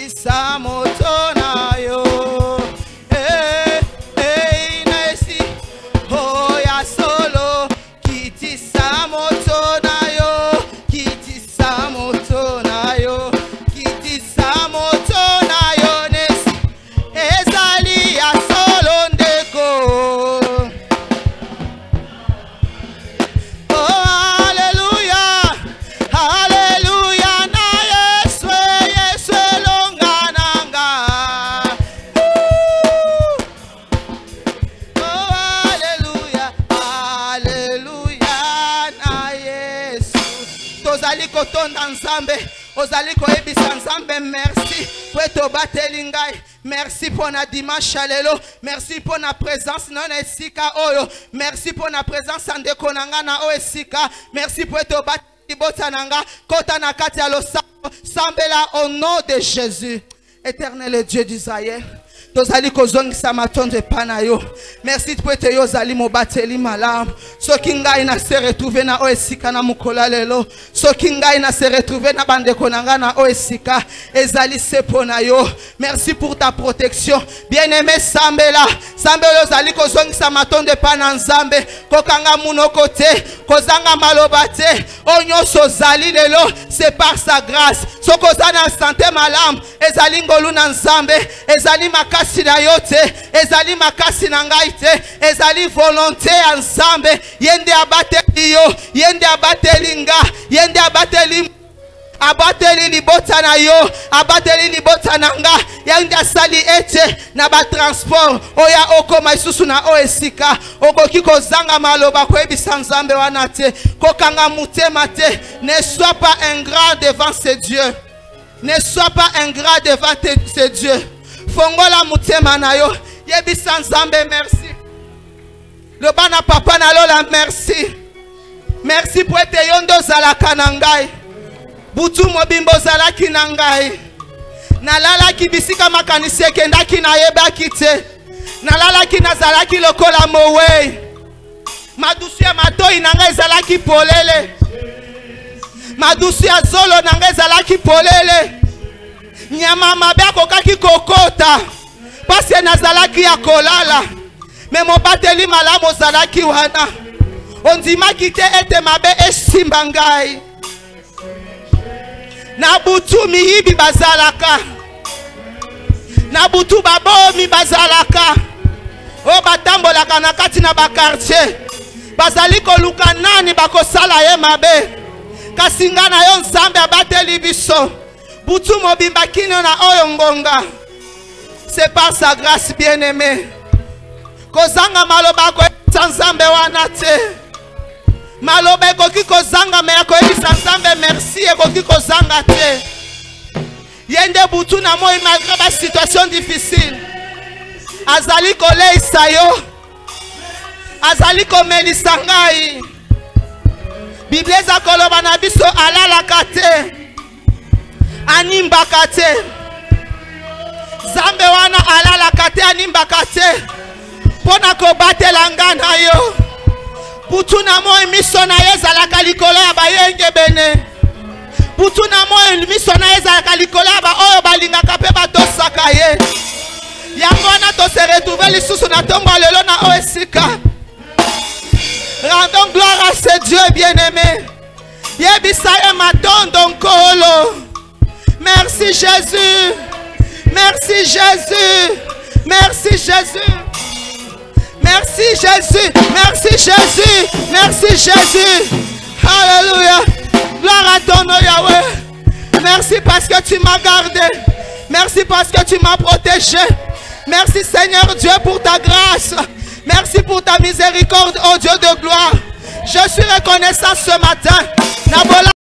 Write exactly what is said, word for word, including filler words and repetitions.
kitisa moto na yo. Eh, eh, nesi, oh ya solo, kitisa moto na yo, kitisa moto na yo, kitisa moto na yo nesi, ezali ya solo ndeko. Kotonda nzambe ozali koyebisa nzambe merci po tobateli ngai. Merci pour na dimanche lelo, merci pour na présence non esika oyo, merci pour na présence andeko nanga na o esika, merci pour tobateli botananga kota na kati ya losambo sambela au nom de Jésus. Éternel Dieu d'Israël, tozali kozongisa matondo epana yo. Merci pour te yo zali mobateli malamu. Soki ngai na se retrouver na o esika na mukola lelo, soki ngai na se retrouver na bandeko nanga na o esika, ezali se pona yo. Merci pour ta protection. Bien-aimé sambela, sambela zali kozongisa matondo epana nzambe, kokanga munoko te, kozanga maloba te. Onyoso zali lelo, c'est par sa grâce. Sokoza na santé malamu, ezali ngolu na nzambe, ezali makasi na yo te, ezali makasi na ngai te, ezali volonté ya nzambe. Yende abateli yo, yende abateli nga, yende abateli abateli libota na yo, abateli libota na nga, yende asali ete na ba transport oya okoma isusu na o esika, okoki kozanga maloba koyebisa nzambe wana te, kokanga mutema te. Ne sois pas ingrat devant ce Dieu, ne sois pas ingrat devant ce Dieu. Fongola mutema na yo, yebisa nzambe merci. Le bana papa na lola merci. Merci pour ete yondo zalaka na ngai. Butu mobimbo zalaki na ngai. Nalala ki bisika makanisi ekendaki na yebaki te. Nalala ki nazalaki lokola mowe. Madusu ya matoi na ngai zalaki polele. Madusu ya zolo na ngai zalaki polele. Nyama mabe akokaki kokota. Pasi nazalaki ya kolala. Mais mon bateli malamu zalaki wana. Ondima kite ete mabe esimba ngai. Na butu miyibi bazalaka. Na butu babomi bazalaka. O batambolaka na kati na bakartier. Bazali koluka nani bakosala ye mabe. Kasinga na yo nzambe abateli biso. Butu mobimba kino na oyo ngonga. C'est par sa grâce bien-aimée. Kozanga maloba ko nzambe wana te. Maloba koki kozanga me ko nzambe merci e koki kozanga te. Yende butu na moi malgré la situation difficile. Azali koleisa yo. Azali komelisa ngai. Bible za koloba na biso alalaka te. Animbaka te. Zambe wana alalaka te animbaka te. Pona ko batela nga na yo. Butu na moi miso na yezalaka likolo ya bayenge bene. Butu na moi miso na yezalaka likolo ya ba oyo balingaka pe batosaka ye. Yango na to se retrouver lisusu na tombo lelo na o esika. Rendons gloire à ce Dieu bien-aimé. Yebisa e matondo nkolo. Merci Jésus. Merci Jésus. Merci Jésus. Merci Jésus. Merci Jésus. Merci Jésus. Alléluia. Gloire à ton nom Yahweh. Merci parce que tu m'as gardé. Merci parce que tu m'as protégé. Merci Seigneur Dieu pour ta grâce. Merci pour ta miséricorde, oh Dieu de gloire. Je suis reconnaissant ce matin.